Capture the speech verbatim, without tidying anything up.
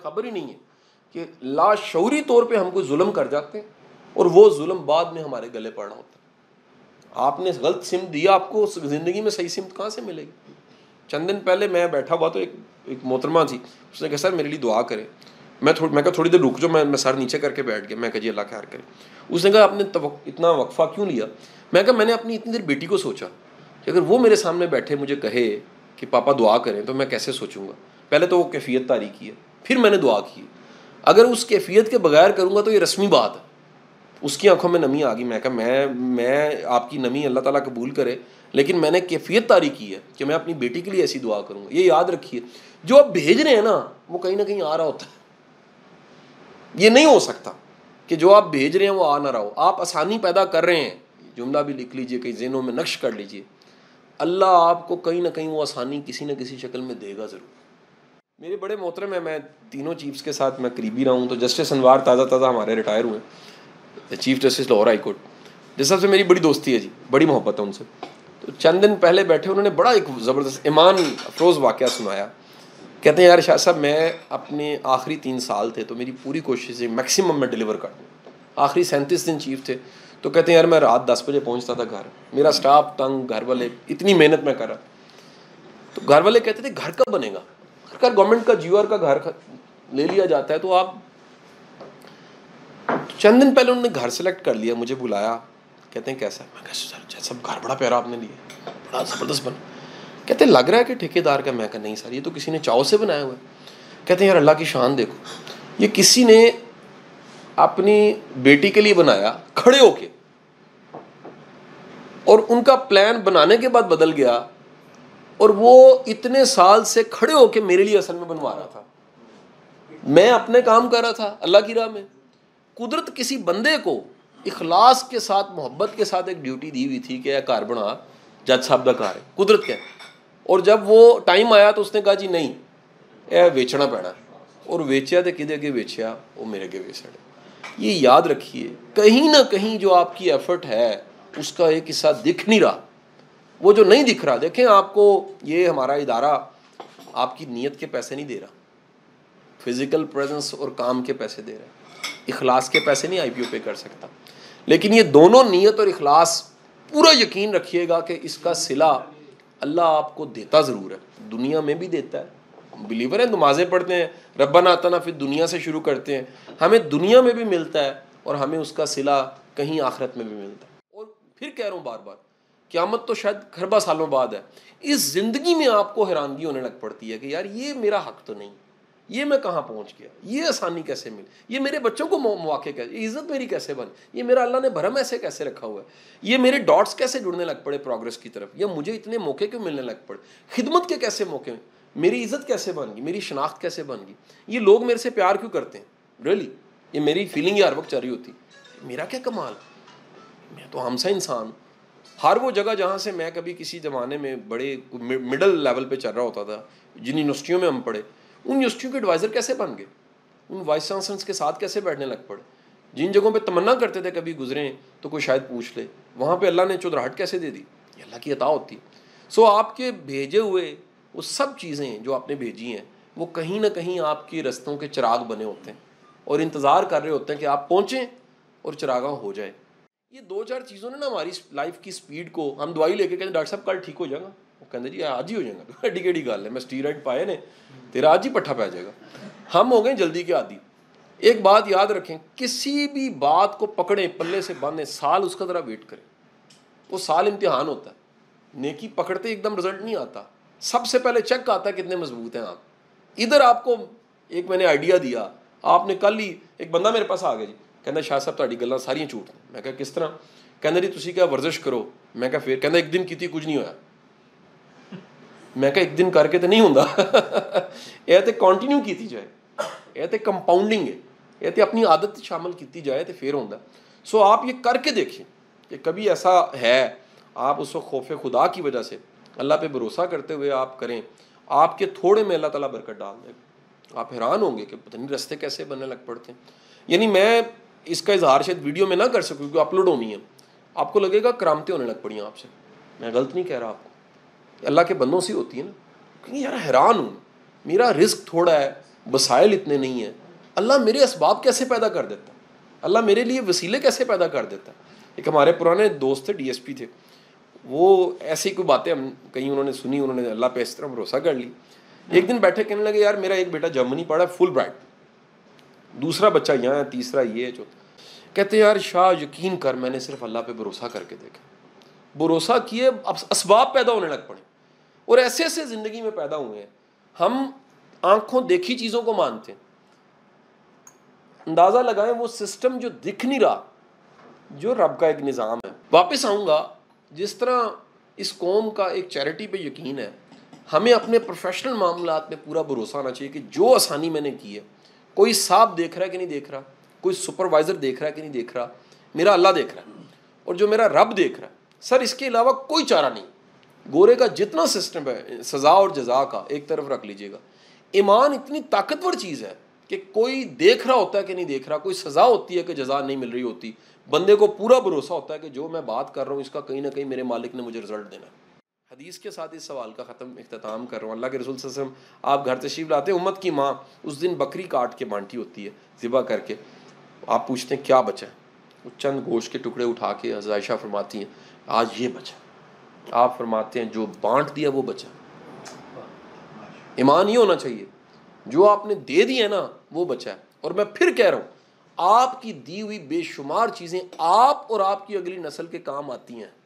خبر ہی نہیں ہے کہ لاشعوری طور پہ ہم کوئی ظلم کر جاتے ہیں اور وہ ظلم بعد میں ہمارے گلے پڑنا ہوتا ہے. آپ نے غلط سمت دیا, آپ کو زندگی میں صحیح سمت کہاں سے ملے گی؟ چند دن پہلے میں بیٹھا ہوا تو ایک ایک محترمہ تھی, اس نے کہا سر میرے لیے دعا کریں. میں تھوڑی میں کہا تھوڑی دیر رک جو, میں میں سر نیچے کر کے بیٹھ گیا. میں کہا جی اللہ خیر کرے. اس نے کہا آپ نے اتنا وقفہ کیوں لیا؟ میں کہا میں نے اپنی اتنی دیر بیٹی کو سوچا کہ اگر وہ میرے سامنے بیٹھے مجھے کہے کہ پاپا دعا کریں تو میں کیسے سوچوں گا. پہلے تو وہ کیفیت طاری کی ہے, پھر میں نے دعا کی. اگر اس کیفیت کے بغیر کروں گا تو یہ رسمی بات ہے. اس کی آنکھوں میں نمی آ گئی. میں کہا میں میں آپ کی نمی اللہ تعالیٰ قبول کرے, لیکن میں نے کیفیت طاری کی ہے کہ میں اپنی بیٹی کے لیے ایسی دعا کروں گا. یہ یاد رکھیے, جو آپ بھیج رہے ہیں نا وہ کہیں نہ کہیں آ رہا ہوتا ہے. یہ نہیں ہو سکتا کہ جو آپ بھیج رہے ہیں وہ آ نہ رہا ہو. آپ آسانی پیدا کر رہے ہیں, جملہ بھی لکھ لیجئے, کئی ذہنوں میں نقش کر لیجئے. اللہ آپ کو کہیں نہ کہیں وہ آسانی کسی نہ کسی شکل میں دے گا ضرور. میرے بڑے محترم ہیں, میں تینوں چیفز کے ساتھ میں قریبی رہا ہوں. تو جسٹس انوار تازہ تازہ ہمارے ریٹائر ہوئے, chief justice Lahore high court. جس صاحب سے میری بڑی دوستی ہے جی, بڑی محبت ہے ان سے. تو چند دن پہلے بیٹھے انہوں نے بڑا ایک زبردست ایمان افروز واقعہ سنایا. کہتے ہیں یار شاہ صاحب میں اپنے آخری تین سال تھے تو میری پوری کوشش ہے میکسیمم میں ڈیلیور کر دوں. آخری سینتیس دن چیف تھے تو کہتے ہیں یار میں رات دس بجے پہنچتا تھا گھر, میرا اسٹاف تنگ, گھر والے اتنی محنت میں کر رہا. تو گھر والے کہتے تھے گھر کب بنے گا, گھر گورنمنٹ کا جیو آر کا گھر لے لیا جاتا ہے تو آپ. چند دن پہلے انہوں نے گھر سلیکٹ کر لیا, مجھے بلایا, کہتے ہیں کیسا. میں کہا سر سب گھر بڑا پیارا آپ نے لیا, بڑا زبردست بنا. کہتے ہیں لگ رہا ہے کہ ٹھیکیدار کا. میں کہا نہیں سر یہ تو کسی نے چاؤ سے بنایا ہوا ہے. کہتے ہیں یار اللہ کی شان دیکھو, یہ کسی نے اپنی بیٹی کے لیے بنایا کھڑے ہو کے, اور ان کا پلان بنانے کے بعد بدل گیا, اور وہ اتنے سال سے کھڑے ہو کے میرے لیے اصل میں بنوا رہا تھا. میں اپنے کام کر رہا تھا اللہ کی راہ میں. قدرت کسی بندے کو اخلاص کے ساتھ محبت کے ساتھ ایک ڈیوٹی دی ہوئی تھی کہ کار بنا, جج صاحب کا کار ہے, قدرت کا. اور جب وہ ٹائم آیا تو اس نے کہا جی نہیں اے ویچنا پینا, اور ویچیا تو کدے اگے ویچیا, وہ میرے اگے ویچ رہے. یہ یاد رکھیے کہیں نہ کہیں جو آپ کی ایفرٹ ہے اس کا ایک حصہ دکھ نہیں رہا. وہ جو نہیں دکھ رہا, دیکھیں آپ کو یہ ہمارا ادارہ آپ کی نیت کے پیسے نہیں دے رہا, فزیکل پریزنس اور کام کے پیسے دے رہا ہے, اخلاص کے پیسے نہیں آئی پی او پے کر سکتا. لیکن یہ دونوں نیت اور اخلاص پورا یقین رکھیے گا کہ اس کا صلہ اللہ آپ کو دیتا ضرور ہے, دنیا میں بھی دیتا ہے. بلیور ہیں, نمازیں پڑھتے ہیں, ربنا آتنا فی الدنیا سے شروع کرتے ہیں, ہمیں دنیا میں بھی ملتا ہے اور ہمیں اس کا صلہ کہیں آخرت میں بھی ملتا ہے. اور پھر کہہ رہا ہوں بار بار, قیامت تو شاید خربہ سالوں بعد ہے. اس زندگی میں آپ کو حیرانگی ہونے لگ پڑتی ہے کہ یار یہ میرا حق تو نہیں, یہ میں کہاں پہنچ گیا, یہ آسانی کیسے ملی, یہ میرے بچوں کو مواقع کیسے, یہ عزت میری کیسے بن, یہ میرا اللہ نے بھرم ایسے کیسے رکھا ہوا ہے, یہ میرے ڈاٹس کیسے جڑنے لگ پڑے پروگرس کی طرف, یا مجھے اتنے موقع کیوں ملنے لگ پڑے, خدمت کے کیسے موقع, میری عزت کیسے بن گئی, میری شناخت کیسے بن گئی, یہ لوگ میرے سے پیار کیوں کرتے ہیں. ریئلی یہ میری فیلنگ ہر وقت چل رہی ہوتی, میرا کیا کمال, میں تو ہم سا انسان ہوں. ہر وہ جگہ جہاں سے میں کبھی کسی زمانے میں بڑے مڈل لیول پہ چل رہا ہوتا تھا, جن یونیورسٹیوں میں ہم پڑھے, ان یونیورسٹیوں کے ایڈوائزر کیسے بن گئے, ان وائس چانسلرس کے ساتھ کیسے بیٹھنے لگ پڑے. جن جگہوں پہ تمنا کرتے تھے کبھی گزریں تو کوئی شاید پوچھ لے, وہاں پہ اللہ نے چودراہٹ کیسے دے دی. یہ اللہ کی عطا ہوتی ہے. سو آپ کے بھیجے ہوئے وہ سب چیزیں جو آپ نے بھیجی ہیں وہ کہیں نہ کہیں آپ کے رستوں کے چراغ بنے ہوتے ہیں اور انتظار کر رہے ہوتے ہیں کہ آپ پہنچیں اور چراغاں ہو جائے. یہ دو چار چیزوں نے نا ہماری لائف کی سپیڈ کو, ہم دوائی لے کے کہتے ہیں ڈاکٹر صاحب کل ٹھیک ہو جائے گا, وہ کہتے ہیں جی آج ہی ہو جائے گا, ایڈی کیڑی گل ہے, میں اسٹیرائڈ پائے نے تیرا آج ہی پٹھا پہ جائے گا. ہم ہو گئے جلدی کے عادی. ایک بات یاد رکھیں, کسی بھی بات کو پکڑیں, پلے سے باندھیں, سال اس کا ذرا ویٹ کریں. وہ سال امتحان ہوتا ہے, نیکی پکڑتے ایک دم رزلٹ نہیں آتا, سب سے پہلے چیک آتا ہے کتنے مضبوط ہیں آپ. ادھر آپ کو ایک میں نے آئیڈیا دیا, آپ نے کل ہی ایک بندہ میرے پاس آ گیا جی, کہنا شاہ صاحب تہاڈی گلاں ساریاں جھوٹ ہیں. میں کہا کس طرح؟ کہنا جی تسی کیا ورزش کرو. میں کہا پھر؟ کہنا ایک دن کیتی کچھ نہیں ہویا. میں کہا ایک دن کر کے تو نہیں ہوندا, یہ تو کنٹینیو کیتی جائے, یہ تو کمپاؤنڈنگ ہے, یہ تو اپنی عادت شامل کیتی جائے تو پھر ہوندا. سو آپ یہ کر کے دیکھیں کہ کبھی ایسا ہے, آپ اس وقت خوف خدا کی وجہ سے اللہ پہ بھروسہ کرتے ہوئے آپ کریں, آپ کے تھوڑے میں اللہ تعالیٰ برکت ڈال دے گا. آپ حیران ہوں گے کہ پتہ نہیں رستے کیسے بننے لگ پڑتے ہیں. یعنی میں اس کا اظہار شاید ویڈیو میں نہ کر سکوں کیونکہ اپلوڈ ہونی ہے, آپ کو لگے گا کرامتیں ہونے لگ پڑی ہیں آپ سے. میں غلط نہیں کہہ رہا آپ کو, اللہ کے بندوں سے ہوتی ہے نا. کہ یار حیران ہوں, میرا رزق تھوڑا ہے, وسائل اتنے نہیں ہیں، اللہ میرے اسباب کیسے پیدا کر دیتا ہے، اللہ میرے لیے وسیلے کیسے پیدا کر دیتا ہے۔ ایک ہمارے پرانے دوست تھے، ڈی ایس پی تھے، وہ ایسی کوئی باتیں ہم کہیں انہوں نے سنی، انہوں نے اللہ پہ اس طرح بھروسہ کر لی۔ ایک دن بیٹھے کہنے لگے یار میرا ایک بیٹا جرمنی پڑھا ہے فل برائٹ، دوسرا بچہ یہاں ہے، تیسرا یہ ہے، چوتھا۔ کہتے ہیں یار شاہ یقین کر میں نے صرف اللہ پہ بھروسہ کر کے دیکھا، بھروسہ کیے اب اسباب پیدا ہونے لگ پڑے، اور ایسے ایسے زندگی میں پیدا ہوئے ہیں۔ ہم آنکھوں دیکھی چیزوں کو مانتے ہیں، اندازہ لگائیں وہ سسٹم جو دکھ نہیں رہا، جو رب کا ایک نظام ہے۔ واپس آؤں گا، جس طرح اس قوم کا ایک چیریٹی پہ یقین ہے، ہمیں اپنے پروفیشنل معاملات میں پورا بھروسہ ہونا چاہیے کہ جو آسانی میں نے کی ہے، کوئی صاحب دیکھ رہا ہے کہ نہیں دیکھ رہا، کوئی سپروائزر دیکھ رہا ہے کہ نہیں دیکھ رہا، میرا اللہ دیکھ رہا ہے، اور جو میرا رب دیکھ رہا ہے۔ سر اس کے علاوہ کوئی چارہ نہیں۔ گورے کا جتنا سسٹم ہے سزا اور جزا کا ایک طرف رکھ لیجئے گا، ایمان اتنی طاقتور چیز ہے کہ کوئی دیکھ رہا ہوتا ہے کہ نہیں دیکھ رہا، کوئی سزا ہوتی ہے کہ جزا نہیں مل رہی ہوتی، بندے کو پورا بھروسہ ہوتا ہے کہ جو میں بات کر رہا ہوں اس کا کہیں نہ کہیں میرے مالک نے مجھے رزلٹ دینا ہے۔ حدیث کے ساتھ اس سوال کا ختم اختتام کر رہا ہوں۔ اللہ کے رسول صلی اللہ علیہ وسلم آپ گھر تشریف لاتے ہیں، امت کی ماں اس دن بکری کاٹ کے بانٹی ہوتی ہے، ذبح کر کے، آپ پوچھتے ہیں کیا بچا ہے، وہ چند گوشت کے ٹکڑے اٹھا کے حضرت عائشہ فرماتی ہیں آج یہ بچا، آپ فرماتے ہیں جو بانٹ دیا وہ بچا۔ ایمان یہ ہونا چاہیے جو آپ نے دے دی ہے نا وہ بچا ہے۔ اور میں پھر کہہ رہا ہوں آپ کی دی ہوئی بے شمار چیزیں آپ اور آپ کی اگلی نسل کے کام آتی ہیں۔